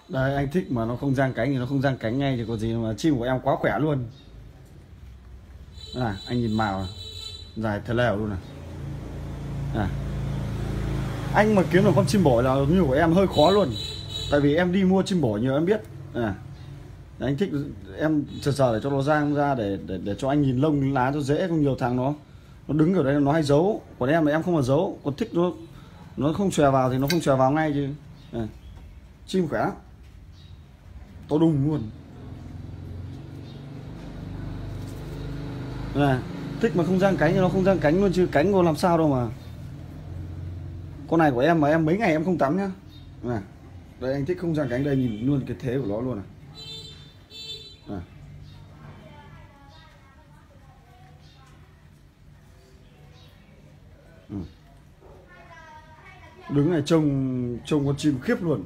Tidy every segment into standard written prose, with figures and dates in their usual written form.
Đây anh thích mà nó không giang cánh thì nó không giang cánh ngay thì có gì, mà chim của em quá khỏe luôn. Anh nhìn màu này, dài thề lèo luôn này. Anh mà kiếm được con chim bổ là như của em hơi khó luôn. Tại vì em đi mua chim bổ nhiều em biết. Anh thích em sờ để cho nó giang ra để cho anh nhìn lông lá cho dễ, không nhiều thằng nó đứng ở đây nó hay giấu. Còn em là em không mà giấu, còn thích nó không xòe vào thì nó không xòe vào ngay chứ. Chim khỏe lắm, to đùng luôn. Thích mà không giang cánh thì nó không giang cánh luôn, chứ cánh có làm sao đâu mà. Con này của em mà em mấy ngày em không tắm nhá. Đây anh thích không giang cánh, đây nhìn luôn cái thế của nó luôn này. Đứng này trông con chim khiếp luôn.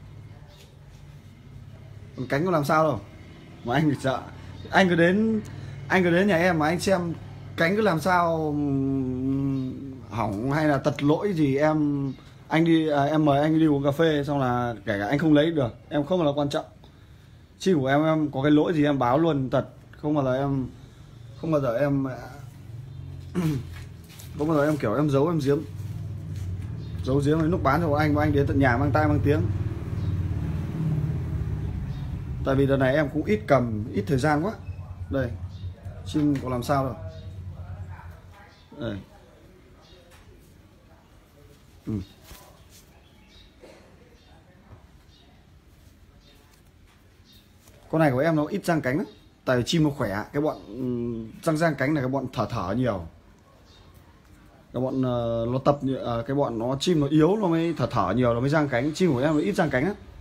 Còn cánh có làm sao đâu mà anh phải sợ. Anh cứ đến nhà em mà anh xem cánh cứ làm sao hỏng hay là tật lỗi gì em mời anh đi uống cà phê, xong là kể cả anh không lấy được em không là quan trọng. Chim của em có cái lỗi gì em báo luôn tật, không bao giờ em không bao giờ em kiểu em giấu giếm lúc bán cho anh mà anh đến tận nhà mang tay mang tiếng. Tại vì đợt này em cũng ít thời gian quá. Đây chim có làm sao đâu. Đây. Con này của em nó ít giang cánh lắm. Tại vì chim nó khỏe, cái bọn giang cánh là cái bọn thở nhiều. Cái bọn nó tập cái bọn nó chim nó yếu nó mới thở nhiều nó mới giang cánh. Chim của em nó ít giang cánh á.